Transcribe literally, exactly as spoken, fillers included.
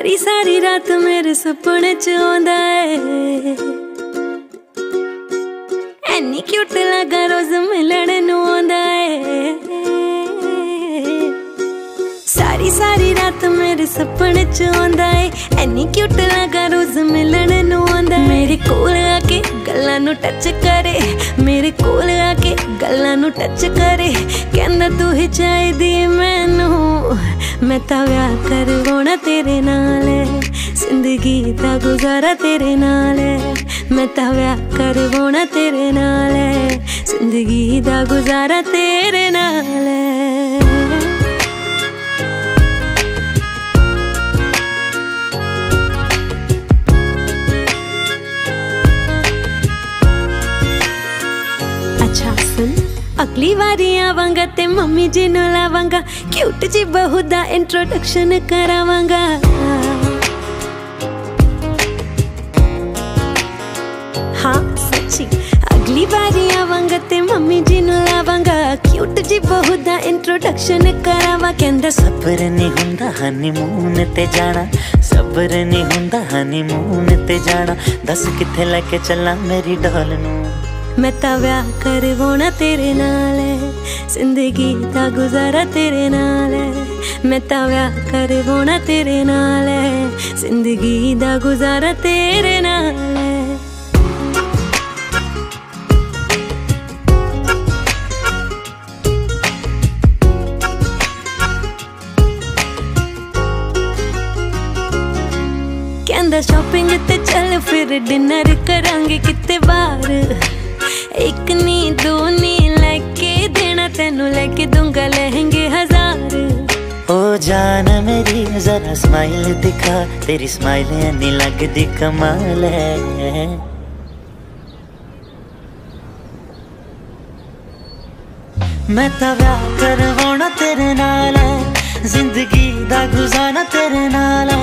सारी सारी रात मेरे सपने च आंदा है, एनी क्यूट लगा रोज मिलने नू आंदा है। सारी सारी रात मेरे सपने च आंदा है, एनी क्यूट लगा रोज मिलने नू आंदा है। मेरे कोल आके गल्लां नू टच करे, मेरे कोल आके गल्लां नू टच करे, कहंदा तू ही चाहिदी मैनू, मैं तां व्याह करवाउणा तेरे नाल, जिंदगी दा गुजारा तेरे नाल, मैं तां व्याह करवाउणा तेरे नाल, जिंदगी दा गुजारा तेरे नाल। अच्छा सुन, अगली बारी आवांगा ते मम्मी जी नू लावांगा, क्यूट जी बहू दा इंट्रोडक्शन करावांगा। हाँ सच्ची, अगली बारी आवांगा ते मम्मी जी नू लावांगा, क्यूट जी बहू दा इंट्रोडक्शन करावा। कहंदा सबर नहीं हुंदा हनीमून ते जाना, सबर नहीं हुंदा हनीमून ते जाना, दस किथे लेके चला मेरी डॉल नू, मैं तां व्याह करवाउणा तेरे नाल, जिंदगी दा गुजारा तेरे नाल, मैं तां व्याह करवाउणा तेरे नाल, जिंदगी दा गुजारा तेरे नाल। कहंदा शॉपिंग ते चल फिर डिनर करांगे किते बाहर, एक नी दो नी लेके देना तेनू, लेके दूंगा लहंगे हजार। ओ जान मेरी जरा स्माइल दिखा, तेरी स्माइल नहीं लगदी कमाल है। मैं तां व्याह करवाउणा तेरे नाल, जिंदगी दा गुजारा तेरे नाल।